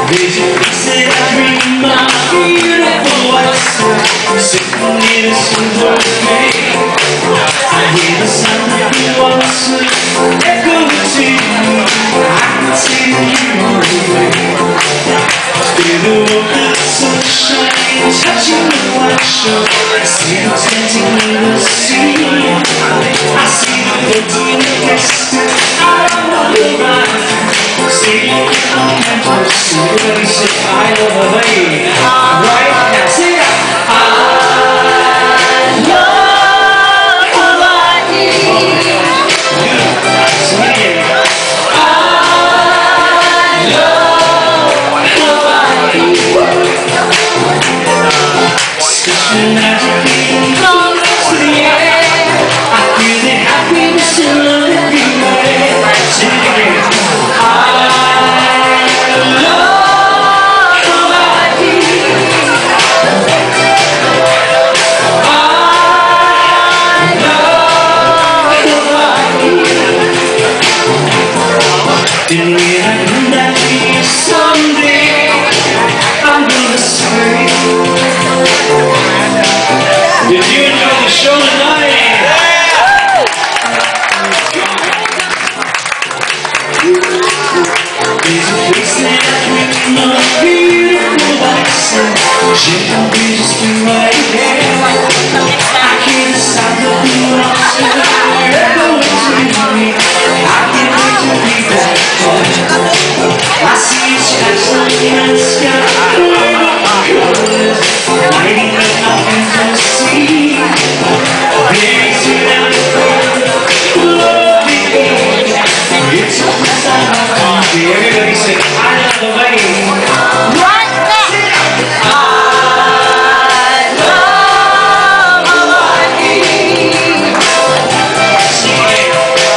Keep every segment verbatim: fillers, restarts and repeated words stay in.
There's a place that I dream of, beautiful white sky, sitting in a silver lake. I hear the sound of the water echoing to me. I can see you away. Feel the warmth of the sunshine touching the white shore. I see the tempting in the sea. I see the boat in the distance. I don't know the rhyme. Singing on campus, everybody say I love Hawaii. Right now, sing it out. I love Hawaii. Sing it again. I love Hawaii. Such a magic feeling close to the air. I feel the happiness in love everywhere. Sing it again. Didn't we happen that we someday I'm gonna stay? Did you enjoy the show tonight? There's a place that I dream of, beautiful white sand, gentle breezes through my hair. I hear the sound of the water echoing to me. I can't wait to be back. I see you sparkling in the sky, colors lighting up my fantasy. There's a down the road, lovely day. It's a place I love to be. Everybody say, I love Hawaii. Right now. I love Hawaii. Sing it.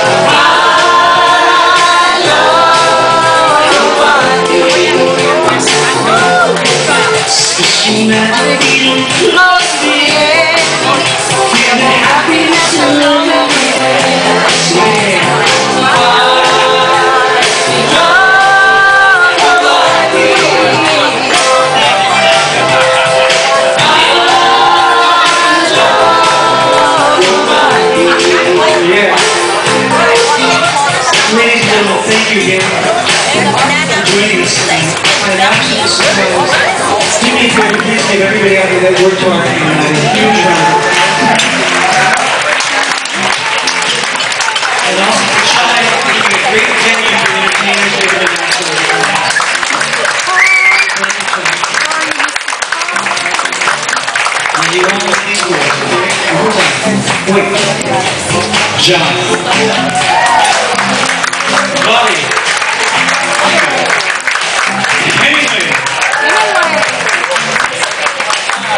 Magic feeling close to the air. Feel the happiness in love everywhere. Yeah. I love Hawaii. I love Hawaii. Yeah. Ladies and gentlemen, thank you again for joining us tonight. And actually, suppose, do me a favor, please give everybody out there that worked hard tonight a huge round. And also for Chai, making a great venue for entertainers here in the national arena. And you all know these words, okay? Hold on. Wait. John. Bobby.